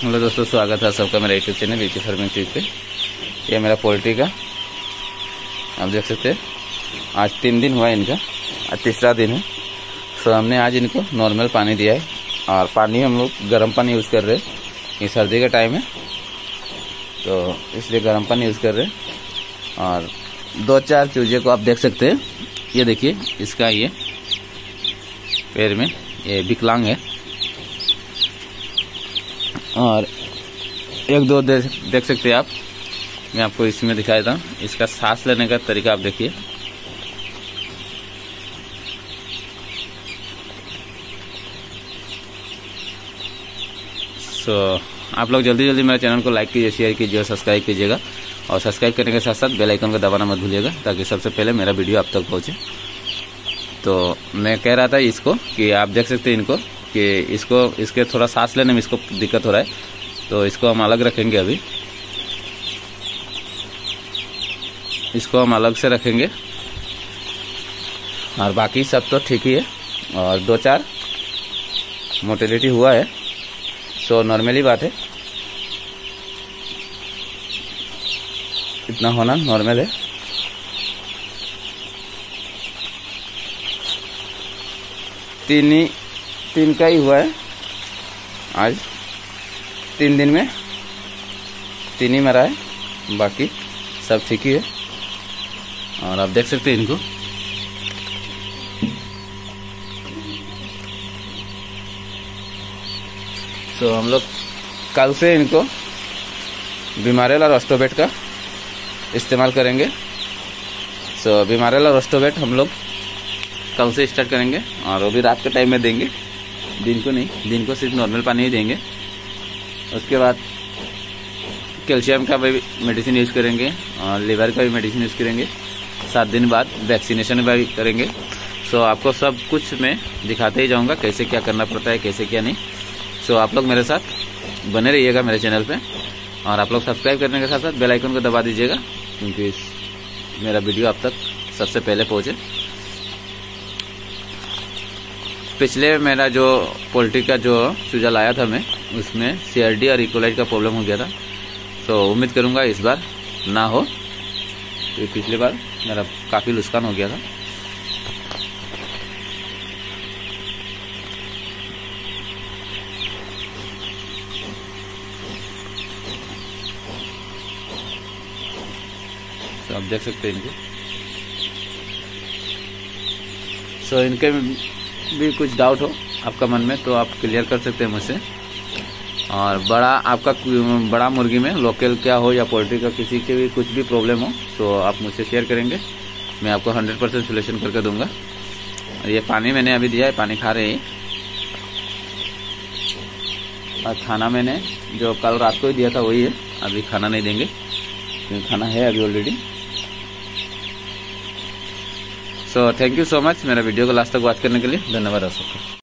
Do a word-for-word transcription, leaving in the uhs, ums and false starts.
Hello दोस्तों, स्वागत है सबका मेरा YouTube channel YouTube farming trip पे। ये मेरा पोल्ट्री का आप देख सकते हैं, आज तीन दिन हुआ है इनका, आज तीसरा दिन है। सो हमने आज इनको नॉर्मल पानी दिया है और पानी हम लोग गर्म पानी यूज़ कर रहे हैं। ये सर्दी का टाइम है तो इसलिए गर्म पानी यूज़ कर रहे हैं। और दो चार चूजे को आप देख सकते हैं, ये देखिए इसका ये पैर में ये विकलांग है। और एक दो दे, देख सकते हैं आप, मैं आपको इसमें दिखा देता हूँ। इसका सांस लेने का तरीका आप देखिए, सो आप लोग जल्दी जल्दी मेरे चैनल को लाइक कीजिए, शेयर कीजिए और सब्सक्राइब कीजिएगा। और सब्सक्राइब करने के साथ साथ बेल आइकन को दबाना मत भूलिएगा ताकि सबसे पहले मेरा वीडियो आप तक पहुँचे। तो मैं कह रहा था इसको कि आप देख सकते हैं इनको कि इसको इसके थोड़ा सांस लेने में इसको दिक्कत हो रहा है, तो इसको हम अलग रखेंगे। अभी इसको हम अलग से रखेंगे और बाकी सब तो ठीक ही है। और दो चार मोटिलिटी हुआ है, सो नॉर्मली बात है, इतना होना नॉर्मल है। तीन ही तीन का ही हुआ है आज, तीन दिन में तीन ही मरा है, बाकी सब ठीक ही है। और आप देख सकते हैं इनको, तो हम लोग कल से इनको बीमारेल और ऑस्टोबेट का इस्तेमाल करेंगे। सो बीमारेल और ऑस्टोबेट हम लोग कल से स्टार्ट करेंगे और वो भी रात के टाइम में देंगे, दिन को नहीं। दिन को सिर्फ नॉर्मल पानी ही देंगे। उसके बाद कैल्शियम का भी मेडिसिन यूज़ करेंगे और लीवर का भी मेडिसिन यूज़ करेंगे। सात दिन बाद वैक्सीनेशन भी करेंगे। सो आपको सब कुछ मैं दिखाते ही जाऊंगा कैसे क्या करना पड़ता है, कैसे क्या नहीं। सो आप लोग मेरे साथ बने रहिएगा मेरे चैनल पे। और आप लोग सब्सक्राइब करने के साथ साथ बेल आइकन को दबा दीजिएगा क्योंकि मेरा वीडियो आप तक सबसे पहले पहुँचे। पिछले मेरा जो पोल्ट्री का जो चूजा लाया था मैं, उसमें सीआरडी और इकोलाइट का प्रॉब्लम हो गया था। तो उम्मीद करूंगा इस बार ना हो, तो पिछली बार मेरा काफ़ी नुकसान हो गया था। तो आप देख सकते हैं इनको। सो इनके भी कुछ डाउट हो आपका मन में तो आप क्लियर कर सकते हैं मुझसे। और बड़ा आपका बड़ा मुर्गी में लोकल क्या हो या पोल्ट्री का किसी के भी कुछ भी प्रॉब्लम हो तो आप मुझसे शेयर करेंगे, मैं आपको हंड्रेड परसेंट सोल्यूशन करके दूंगा। और ये पानी मैंने अभी दिया है, पानी खा रहे हैं। और खाना मैंने जो कल रात को ही दिया था वही है, अभी खाना नहीं देंगे क्योंकि खाना है अभी already. So thank you so much मेरा वीडियो को लास्ट तक वॉच करने के लिए, धन्यवाद आप सबका।